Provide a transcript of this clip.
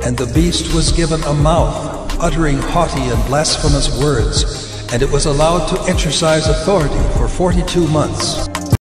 And the beast was given a mouth, uttering haughty and blasphemous words, and it was allowed to exercise authority for 42 months.